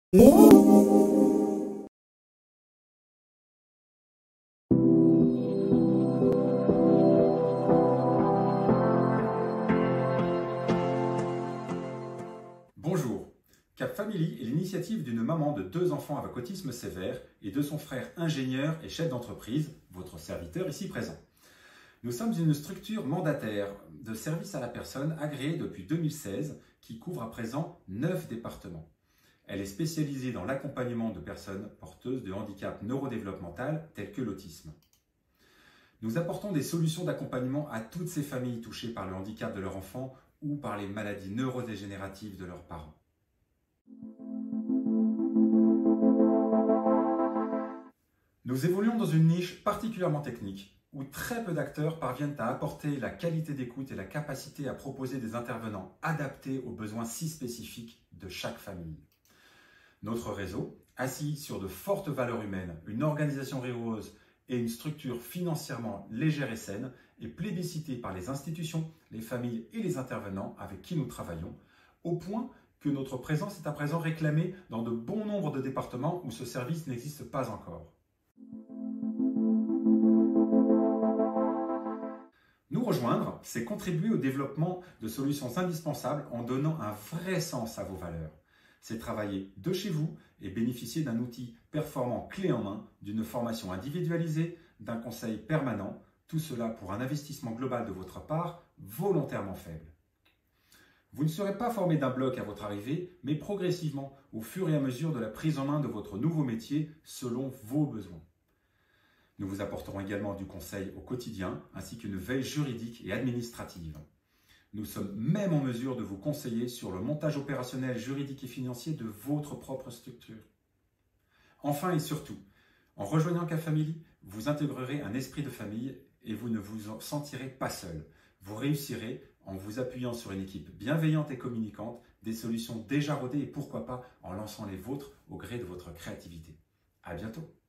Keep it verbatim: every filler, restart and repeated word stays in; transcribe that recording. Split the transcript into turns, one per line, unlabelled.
Bonjour, Cap Family est l'initiative d'une maman de deux enfants avec autisme sévère et de son frère ingénieur et chef d'entreprise, votre serviteur ici présent. Nous sommes une structure mandataire de service à la personne agréée depuis deux mille seize qui couvre à présent neuf départements. Elle est spécialisée dans l'accompagnement de personnes porteuses de handicap neurodéveloppemental tels que l'autisme. Nous apportons des solutions d'accompagnement à toutes ces familles touchées par le handicap de leur enfant ou par les maladies neurodégénératives de leurs parents. Nous évoluons dans une niche particulièrement technique où très peu d'acteurs parviennent à apporter la qualité d'écoute et la capacité à proposer des intervenants adaptés aux besoins si spécifiques de chaque famille. Notre réseau, assis sur de fortes valeurs humaines, une organisation rigoureuse et une structure financièrement légère et saine, est plébiscité par les institutions, les familles et les intervenants avec qui nous travaillons, au point que notre présence est à présent réclamée dans de bons nombres de départements où ce service n'existe pas encore. Nous rejoindre, c'est contribuer au développement de solutions indispensables en donnant un vrai sens à vos valeurs. C'est travailler de chez vous et bénéficier d'un outil performant clé en main, d'une formation individualisée, d'un conseil permanent, tout cela pour un investissement global de votre part volontairement faible. Vous ne serez pas formé d'un bloc à votre arrivée, mais progressivement au fur et à mesure de la prise en main de votre nouveau métier selon vos besoins. Nous vous apporterons également du conseil au quotidien ainsi qu'une veille juridique et administrative. Nous sommes même en mesure de vous conseiller sur le montage opérationnel, juridique et financier de votre propre structure. Enfin et surtout, en rejoignant Cap Family, vous intégrerez un esprit de famille et vous ne vous en sentirez pas seul. Vous réussirez en vous appuyant sur une équipe bienveillante et communicante, des solutions déjà rodées et pourquoi pas en lançant les vôtres au gré de votre créativité. À bientôt.